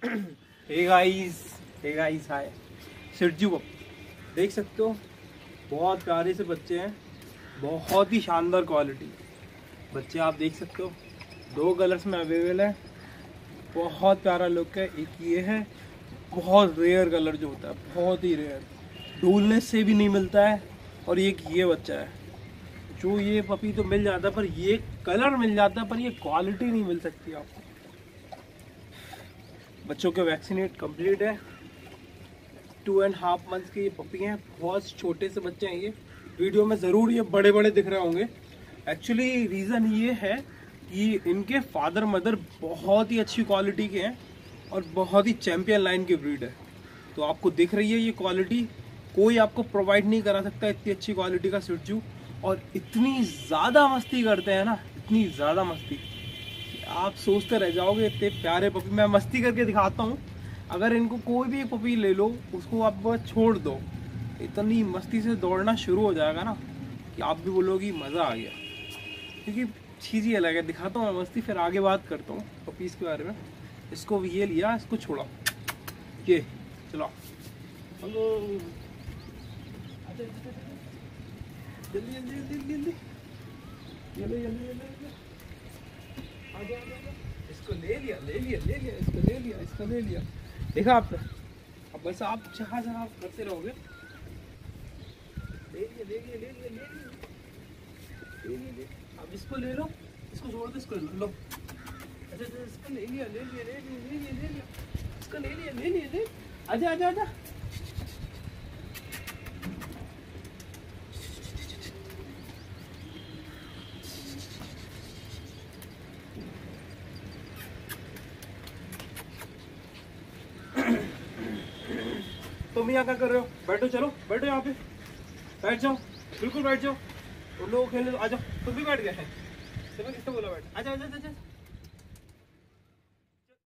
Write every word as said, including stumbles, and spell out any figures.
Hey guys, hey guys, हाय। सिरजू को देख सकते हो, बहुत प्यारे से बच्चे हैं, बहुत ही शानदार क्वालिटी बच्चे आप देख सकते हो। दो कलर्स में अवेलेबल है, बहुत प्यारा लुक है। एक ये है, बहुत रेयर कलर जो होता है, बहुत ही रेयर, ढूंढने से भी नहीं मिलता है। और एक ये बच्चा है जो ये पपी तो मिल जाता है, पर ये कलर मिल जाता है, पर ये क्वालिटी नहीं मिल सकती आपको। बच्चों के वैक्सीनेट कंप्लीट है। टू एंड हाफ मंथ के ये पपी हैं, बहुत छोटे से बच्चे हैं। ये वीडियो में ज़रूर ये बड़े बड़े दिख रहे होंगे। एक्चुअली रीज़न ये है कि इनके फादर मदर बहुत ही अच्छी क्वालिटी के हैं और बहुत ही चैंपियन लाइन की ब्रीड है। तो आपको दिख रही है ये क्वालिटी, कोई आपको प्रोवाइड नहीं करा सकता इतनी अच्छी क्वालिटी का सिरजू। और इतनी ज़्यादा मस्ती करते हैं ना, इतनी ज़्यादा मस्ती, आप सोचते रह जाओगे। इतने प्यारे पपी, मैं मस्ती करके दिखाता हूँ। अगर इनको कोई भी एक पपी ले लो, उसको आप छोड़ दो, इतनी मस्ती से दौड़ना शुरू हो जाएगा ना कि आप भी बोलोगे मज़ा आ गया। क्योंकि चीज़ ही अलग है। दिखाता हूँ मैं मस्ती, फिर आगे बात करता हूँ पपीज़ के बारे में। इसको ये लिया, इसको छोड़ा, ये चलो जल्दी जल्दी जल्दी जल्दी जल्दी जल्दी जल्दी आ जाओ, आ जाओ। इसको ले लिया ले लिया ले लिया इसको ले लिया इसको ले लिया देखा आपने। अब बस आप जहाँ जहाँ आप करते रहोगे, ले लिया ले लिया ले लिया ले लिया ले लिया। अब इसको ले लो, इसको छोड़ दो, इसको लो। अच्छा अच्छा, इसको ले लिया ले लिया ले लिया ले लिया ले लिया इसको ले लिया ले लिया ले। आजा आजा आजा। तुम यहाँ क्या कर रहे हो? बैठो, चलो बैठो, यहाँ पे बैठ जाओ, बिल्कुल बैठ जाओ। उन लोगों को खेलने दो, आ जाओ। तुम भी बैठ गए हैं? तुम्हें किसने बोला बैठ? आजा आजा आजा।